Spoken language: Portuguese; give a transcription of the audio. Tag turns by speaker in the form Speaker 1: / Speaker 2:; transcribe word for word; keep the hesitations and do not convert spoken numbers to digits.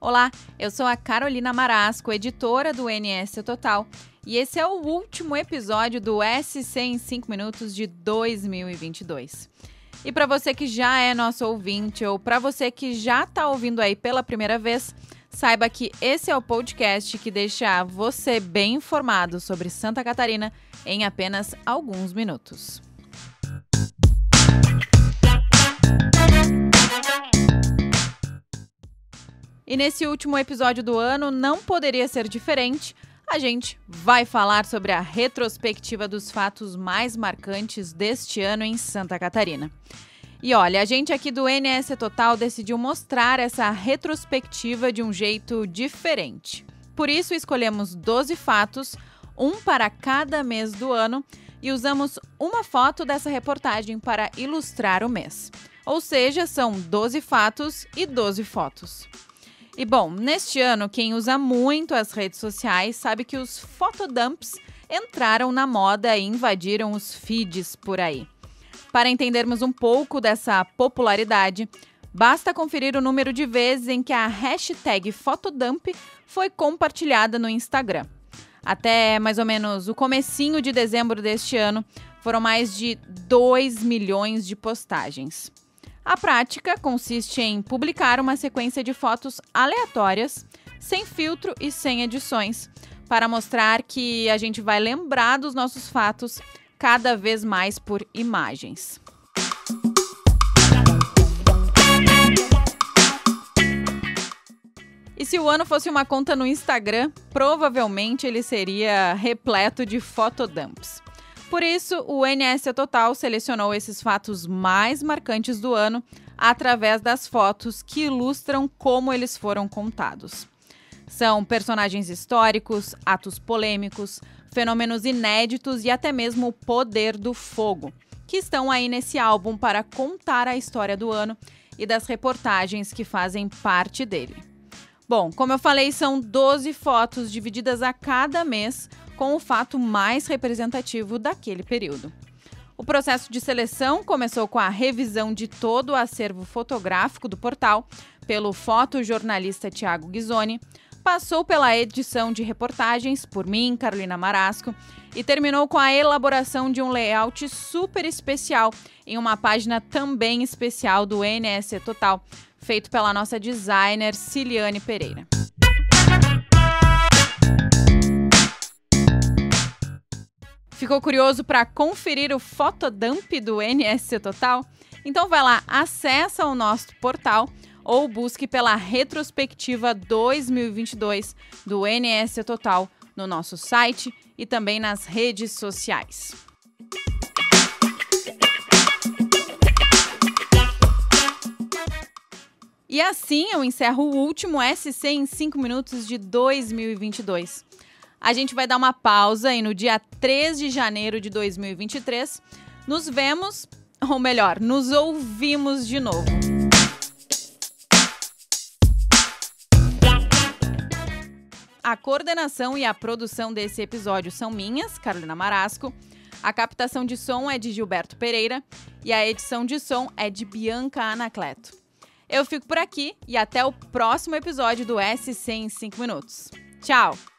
Speaker 1: Olá, eu sou a Carolina Marasco, editora do N S Total, e esse é o último episódio do S C em cinco minutos de dois mil e vinte e dois. E para você que já é nosso ouvinte ou para você que já está ouvindo aí pela primeira vez, saiba que esse é o podcast que deixa você bem informado sobre Santa Catarina em apenas alguns minutos. E nesse último episódio do ano, não poderia ser diferente, a gente vai falar sobre a retrospectiva dos fatos mais marcantes deste ano em Santa Catarina. E olha, a gente aqui do N S Total decidiu mostrar essa retrospectiva de um jeito diferente. Por isso escolhemos doze fatos, um para cada mês do ano, e usamos uma foto dessa reportagem para ilustrar o mês. Ou seja, são doze fatos e doze fotos. E bom, neste ano, quem usa muito as redes sociais sabe que os fotodumps entraram na moda e invadiram os feeds por aí. Para entendermos um pouco dessa popularidade, basta conferir o número de vezes em que a hashtag fotodump foi compartilhada no Instagram. Até mais ou menos o comecinho de dezembro deste ano, foram mais de dois milhões de postagens. A prática consiste em publicar uma sequência de fotos aleatórias, sem filtro e sem edições, para mostrar que a gente vai lembrar dos nossos fatos cada vez mais por imagens. E se o ano fosse uma conta no Instagram, provavelmente ele seria repleto de fotodumps. Por isso, o N S Total selecionou esses fatos mais marcantes do ano através das fotos que ilustram como eles foram contados. São personagens históricos, atos polêmicos, fenômenos inéditos e até mesmo o poder do fogo, que estão aí nesse álbum para contar a história do ano e das reportagens que fazem parte dele. Bom, como eu falei, são doze fotos divididas a cada mês, com o fato mais representativo daquele período. O processo de seleção começou com a revisão de todo o acervo fotográfico do portal pelo fotojornalista Thiago Ghisoni, passou pela edição de reportagens por mim, Carolina Marasco, e terminou com a elaboração de um layout super especial em uma página também especial do N S Total, feito pela nossa designer Ciliane Pereira. Ficou curioso para conferir o fotodump do N S Total? Então vai lá, acessa o nosso portal ou busque pela retrospectiva dois mil e vinte e dois do N S Total no nosso site e também nas redes sociais. E assim eu encerro o último S C em cinco minutos de dois mil e vinte e dois. A gente vai dar uma pausa e no dia três de janeiro de dois mil e vinte e três nos vemos, ou melhor, nos ouvimos de novo. A coordenação e a produção desse episódio são minhas, Carolina Marasco. A captação de som é de Gilberto Pereira e a edição de som é de Bianca Anacleto. Eu fico por aqui e até o próximo episódio do S C em cinco minutos. Tchau!